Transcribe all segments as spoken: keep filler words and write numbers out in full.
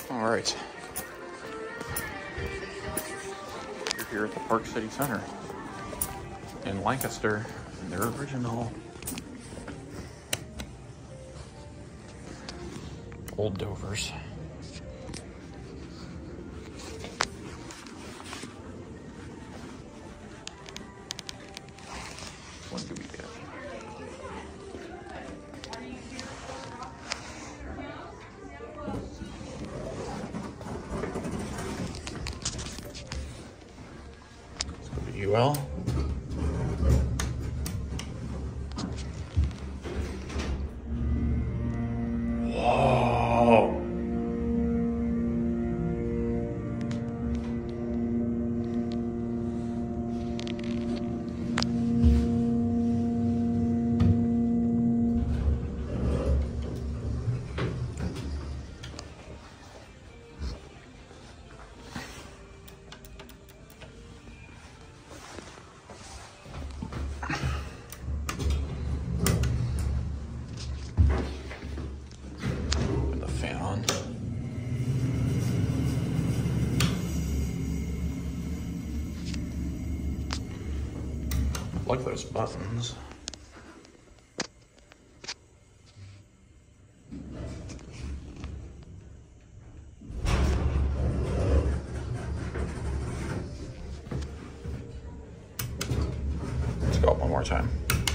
All right. We're here at the Park City Center in Lancaster, and they're original old Dovers. What do we get? Let's go to U L. Whoa. I like those buttons. Let's go up one more time.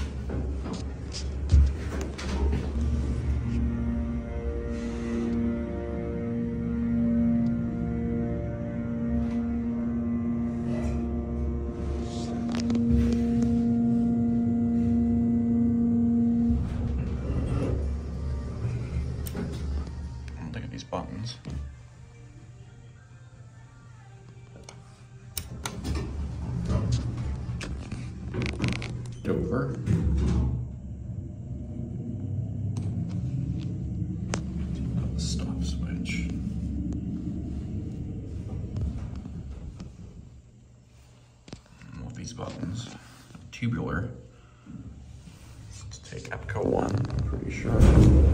Look at these buttons. Dover. Stop switch. All these buttons. Tubular. Let's take Epco one, I'm pretty sure.